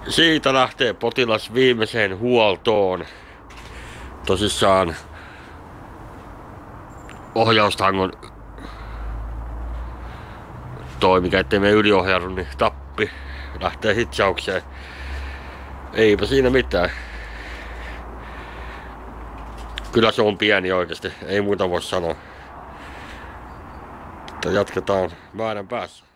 Siitä lähtee potilas viimeiseen huoltoon. Tosissaan ohjaustangon mikä ettei mene yliohjaudu, niin tappi. Lähtee hitsaukseen. Eipä siinä mitään. Kyllä se on pieni oikeesti, ei muuta voi sanoa. Jatketaan määrän päässä.